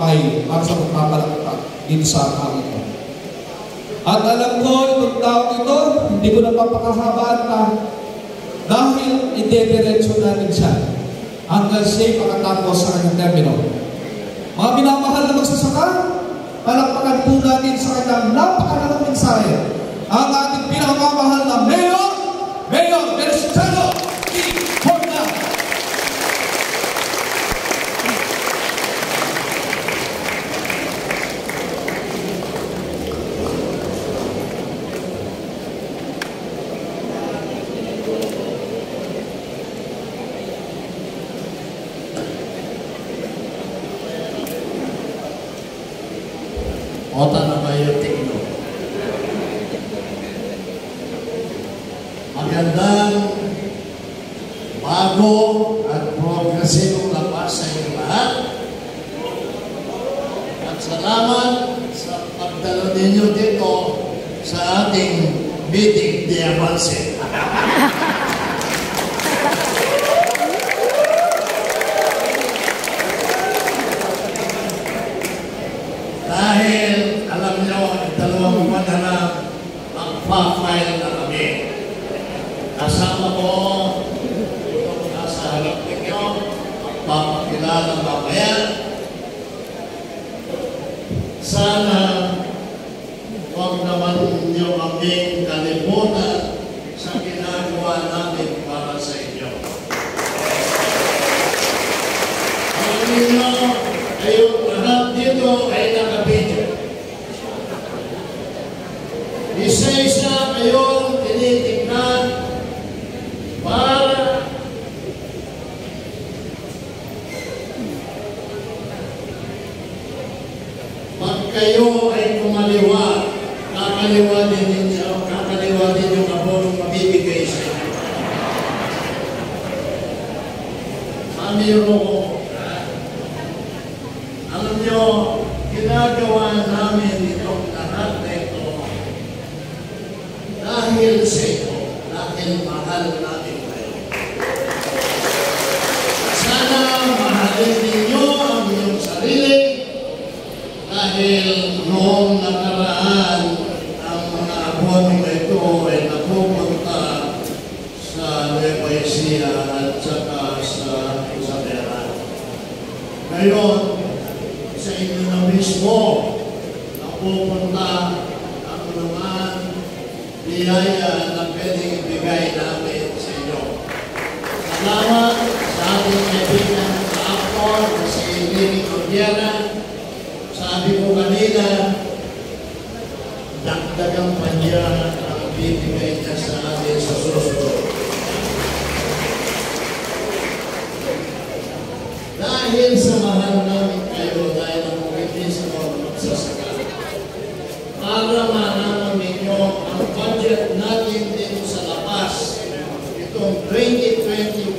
kamay para sa pagpapalakpak dito sa akin ito. At alam ko, itong tao ito, hindi ko napapakahabaan na dahil idediretso natin siya hanggang siya'y pakatapos sa kanyang termino. Mga minamahal na magsasaka, palakpakan po natin sa kanyang napakalalang mensahe ang ating pinakamamahal na Mayor Venustiano T. Horna. Ota na kayo tingno. Magandang, bago at progresibong labas sa inyong lahat. At salamat sa pagdalo ninyo dito sa ating meeting de avance. Dahil alam nyo, dalawang buwan na lang magpa-file na kami. Kasama ko itong nasa harap ninyo, magpapakilala mamaya. Sana huwag naman ninyo kaming kalimutan sa ginagawa namin para sa inyo. Alam ninyo, kayong lahat dito ay nakabidyo. Isa-isa kayong tinitignan para pag kayo ay kumaliwa, kakaliwa din yung abonong mabibigay sa inyo. Amiro ko, alam nyo, ginagawa namin itong lahat na ito dahil sa ito, dahil mahal natin kayo. Sana mahalin ninyo ang inyong sarili dahil noong nakaraan ang mga abono ito ay napupunta sa Nueva Ecija at saka sa Isabela. Ngayon, sa inyo na mismo napupunta ako naman biyaya na pwedeng ibigay namin sa inyo. Salamat sa ating kaibigan sa aktor na si Lini Cordiana. Sabi ko kanina, dagdagang pa niya ang bibigay niya sa atin sa susunod. Dahil sa mahal namin kayo, dahil ang pagkitis mo magsasaka. Para malaman ninyo ang budget natin dito sa labas, itong 2025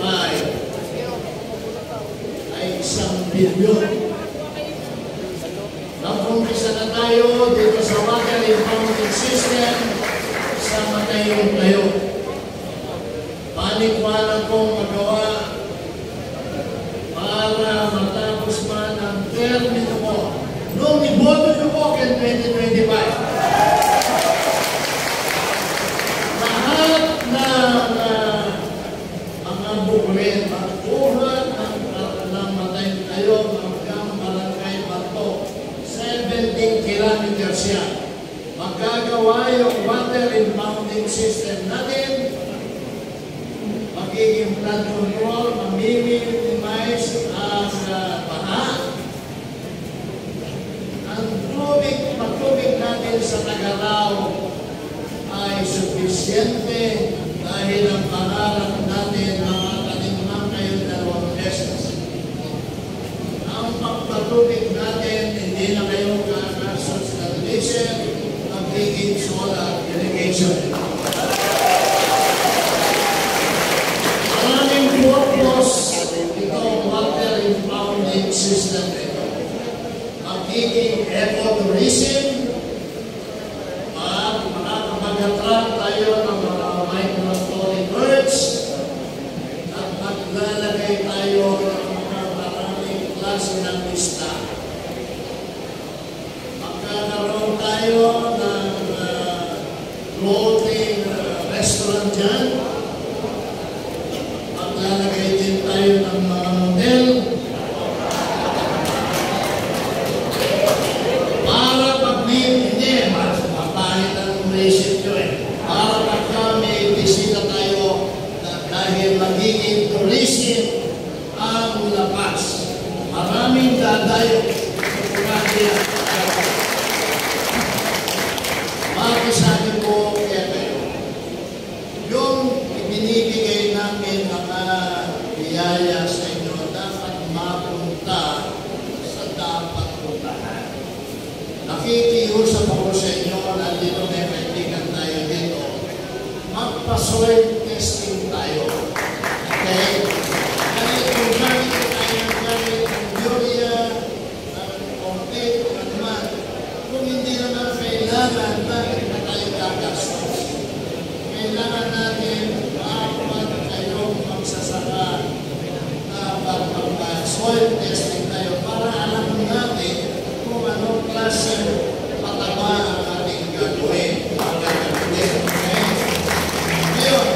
ay 1 bilyon. Nag-umpisa na tayo dito sa water impounding system sa Matayo. Panikwalan kong magawa para matapos man ang termino mo nung iboto nyo po kay 2025. Lahat na mga bukulit, magbuhat ng Matayo hanggang Barangay Bato, 17 kilometers yan. Magkagawa yung water impounding system natin, magiging flood control, mamiminimise ang baha. Ang pagtubig natin sa Tagalaw ay sufisyente dahil ang pangarap natin makatanim lang kayo 2 beses. Ang pagpatubig natin, hindi na kayo kakasot sa glacier, magiging solar irrigation. Maraming purpose itong water impounding system ito. Magiging ecotourism, makakapag-attract tayo ng mga migratory birds, at maglalagay tayo ng mga maraming klase ng lista. dadayo. Makisabi ko kaya kayo, yung ibinibigay namin mga biyaya sa inyo, dapat mapunta sa dapat puntahan. Nakikiusap ako sa inyo, nandito may kaibigan tayo dito, magpa-soil testing tayo. Okay? Kung gamit tayo ng urea, complete, kung hindi naman kailangan, bakit na tayo gagastos? Kailangan natin dapat kayong magsasaka, dapat mag-soil testing tayo para alam natin kung anong klaseng pataba ang ating gagawin. Okay? Ngayon,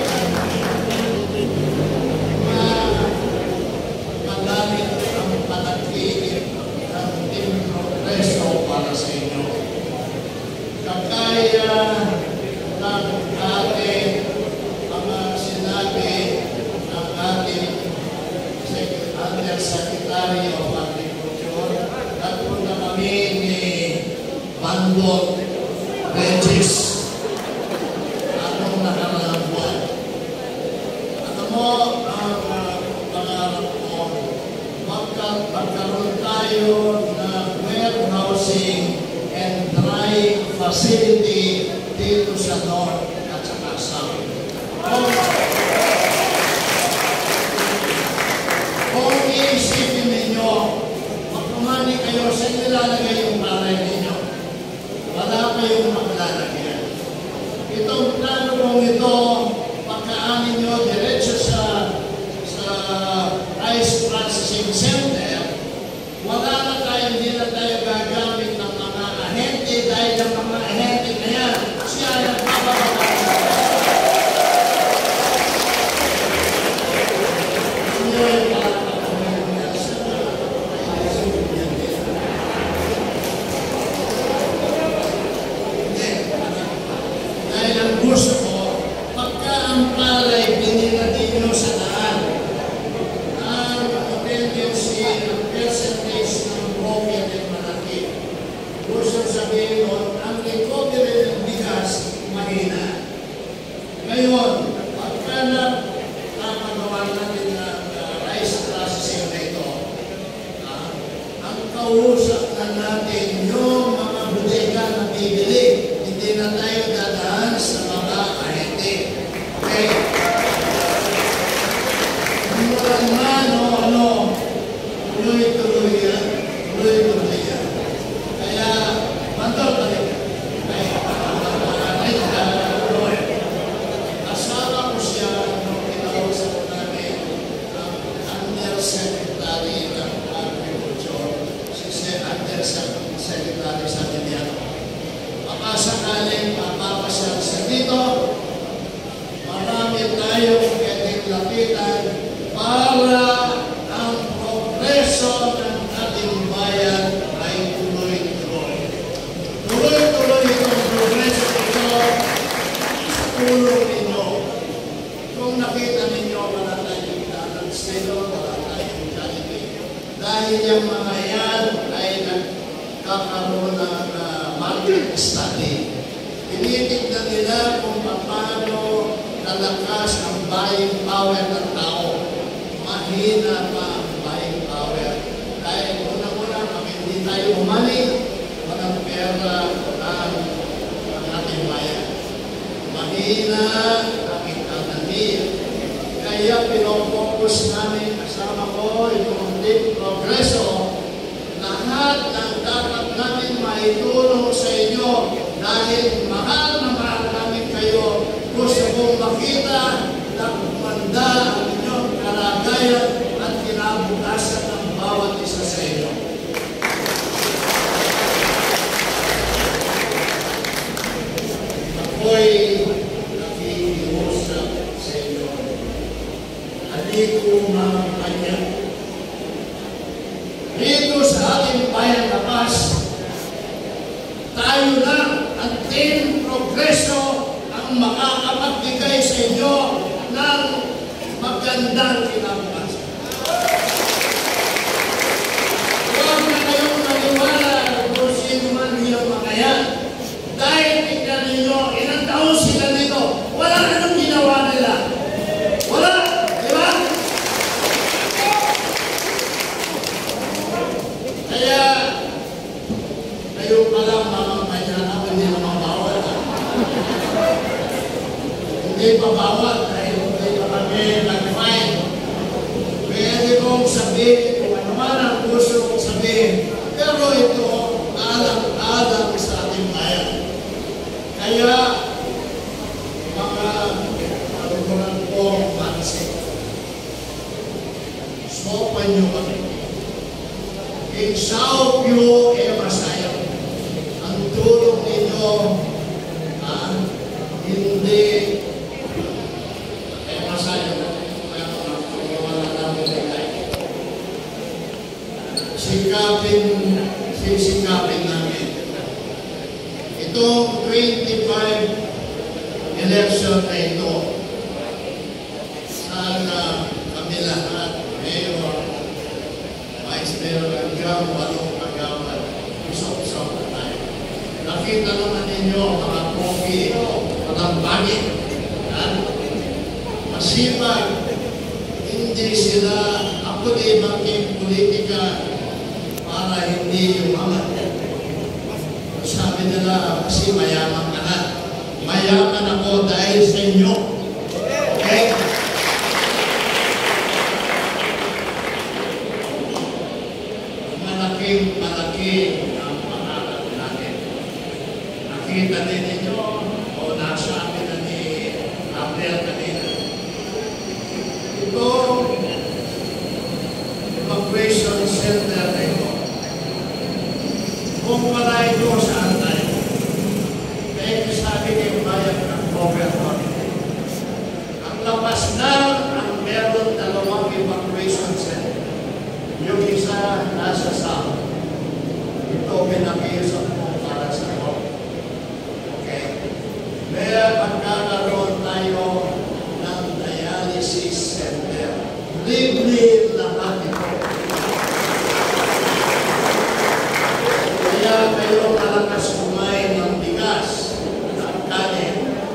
madami ang panaginip ng Team Progreso para sa inyo. Kagaya ng ating mga sinabi ng ating Undersecretary of Agriculture at punta kami ni Bandot Regis anong nakaraang buwan. Alam mo, ang pangarap ko, magkaroon tayo ng warehousing and dry facility dito sa North at sa South. Kung iisipin ninyo, magpumani kayo sa nilalagay yung palay ninyo. Wala kayong maglalagyan. Itong plano kong ito, pagkaanin nyo diretso sa rice processing center, wala na tayo, hindi na tayo gagamit ng mga ahente dahil ang mga ahente na yan, siya ay nagpapabagay. Dahil ang gusto ko, pagka ang palay binilagay nyo sa daan, ang tendency, ang percentage ng broken ay malaki. Gusto sabihin nun, ang recovery ng bigas, mahina. Ngayon, pagka napagawa natin ng rice processing na ito, ang kausap na natin yung mga bodega na bibili, hindi na tayo dadaan sa mga ahente. Okay? Mura naman, tuloy-tuloy yan. Tuloy-tuloy yan. Kaya, Bandot, balik. Asawa ko siya nung kinausap namin ang Undersecretary ng Agriculture, si Undersecretary sa Miliano. Sakaling mapapasyal sa dito, marami tayong pwedeng lapitan para ang progreso ng ating bayan ay tuloy-tuloy. Tuloy-tuloy itong progreso ito sa tulong ninyo. Kung nakita ninyo, wala tayong dalang silo, wala tayong Jollibee. Dahil yung mga yan ay nagkakaroon ng market study. Tinitignan nila kung paano nalakas ang buying power ng tao. Mahina pa ang buying power. Dahil unang-una, pag hindi tayo umani, walang pera ang ating bayan. Mahina ang economy. Kaya pinopokus namin kasama ko itong Team Progreso, lahat ng dapat namin maitulong sa inyo dahil mahal na mahal namin kayo. Gusto kong makita na kumanda ang inyong kalagayan at kinabukasan ng bawat isa sa inyo. Ako'y nakikiusap sa inyo. Halika mga kanya. Dito sa ating bayan Lapas, tayo na ang Team Progreso ang makakapagbigay sa inyo ng magandang kinabukasan. Huwag hindi pa bawal dahil hindi pa kami nag-fine. Pwede kong sabihin kung ano man ang gusto kong sabihin. Pero ito, alam sa ating bayan. Kaya, mga kalukuran kong pansin, sopan nyo kami. Insao pyo masaya. Ang tulong ninyo, hindi masaya. Wala namin nilay. Sisikapin namin. Itong 25 election na ito, sana kami lahat, Mayor, Vice Mayor, hanggang walong kagawad, usap-usap na tayo. Nakita naman ninyo mga pogi, mga bagay, masipag, hindi sila ako di maging politika para hindi yumaman. Sabi nila, kasi mayaman ka na. Mayaman ako dahil sa inyo. Okay? Malaki ang pangarap natin. Nakita din ninyo o nasabi na ni April kanina. Ito, evacuation center na ito. Kumpara ito saan tayo. Kaya sabi ng bayan ng government. Ang labas na ang meron dalawang evacuation center. Yung isa nasa south. Ito pinakiusap mo para sa iyo. Okay? Kaya magkakaroon tayo ng dialysis center. Libre lahat ito. Kaya kayo malakas kumain ng bigas, ng kanin.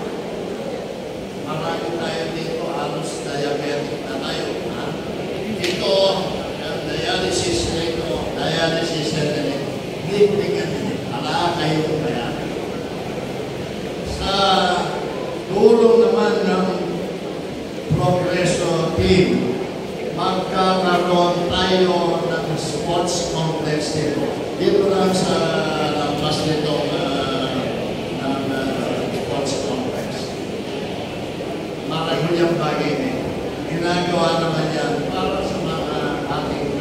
Marami tayo dito, halos diabetic na tayo. Ito, ang dialysis na ito, dialysis center na ito. Libre ka din. Wala kayong bayan. Sa tulong naman ng Progreso team, magkakaroon tayo ng sports complex dito. Dito lang sa lampas nito ng sports complex. Malaking yung bagay nito. Ginagawa naman yan para sa mga ating